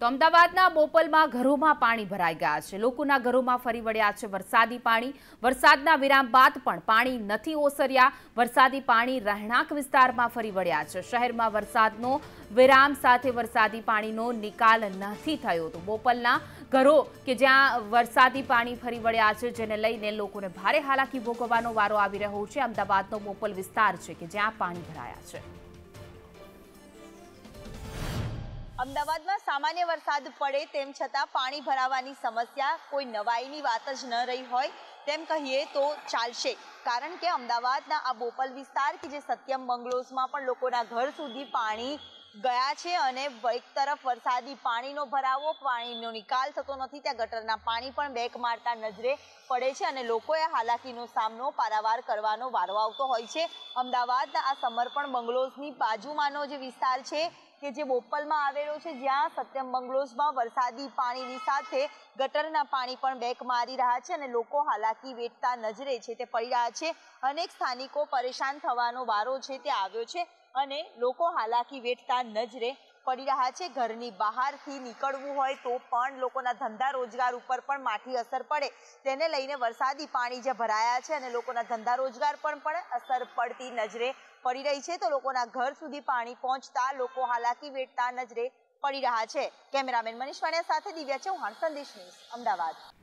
તો અમદાવાદના બોપલમાં ઘરોમાં પાણી ભરાઈ ગયા છે। લોકોના ઘરોમાં ફરી વળ્યા છે વરસાદી પાણી। વરસાદના વિરામ બાદ પણ પાણી નથી ઓસર્યા। વરસાદી પાણી રહેણાંક વિસ્તારમાં ફરી વળ્યા છે। શહેરમાં વરસાદનો વિરામ સાથે વરસાદી પાણીનો નિકાલ નથી થયો। તો બોપલના ઘરો કે જ્યાં વરસાદી પાણી ફરી વળ્યા છે, જેને લઈને લોકોને ભારે હાલાકી ભોગવવાનો વારો આવી રહ્યો છે। અમદાવાદનો બોપલ વિસ્તાર છે કે જ્યાં પાણી ભરાયા છે। અમદાવાદમાં સામાન્ય વરસાદ પડે તેમ છતાં પાણી ભરાવાની સમસ્યા કોઈ નવાઈની વાત જ ન રહી હોય તેમ કહીએ તો ચાલશે, કારણ કે અમદાવાદના આ બોપલ વિસ્તાર કે જે સત્યમ બંગલોઝમાં પણ લોકોના ઘર સુધી પાણી ગયા છે અને એક તરફ વરસાદી પાણીનો ભરાવો, પાણીનો નિકાલ થતો નથી, ત્યાં ગટરના પાણી પણ બેક મારતા નજરે પડે છે અને લોકોએ હાલાકીનો સામનો પારાવાર કરવાનો વારો આવતો હોય છે। અમદાવાદના આ સમર્પણ બંગલોઝની બાજુમાંનો જે વિસ્તાર છે કે જે બોપલમાં આવેલો છે, જ્યાં સત્યમ બંગલોઝમાં વરસાદી પાણીની સાથે ગટરના પાણી પણ બેક મારી રહ્યા છે અને લોકો હાલાકી વેઠતા નજરે છે તે પડી રહ્યા છે। અનેક સ્થાનિકો પરેશાન થવાનો વારો છે તે આવ્યો છે અને લોકો હાલાકી વેઠતા નજરે પડી રહ્યા છે। ઘરની બહારથી નીકળવું હોય તો પણ લોકોના ધંધા રોજગાર ઉપર પણ માઠી અસર પડે, તેને લઈને વરસાદી પાણી જે ભરાયા છે અને લોકોના ધંધા રોજગાર પર પણ અસર પડતી નજરે પડી રહી છે। તો લોકોના ઘર સુધી પાણી પહોંચતા લોકો હાલાકી વેઠતા નજરે પડી રહ્યા છે। કેમેરામેન મનીષ વાણિયા સાથે દિવ્યા ચૌહાણ, સંદેશ ન્યૂઝ, અમદાવાદ।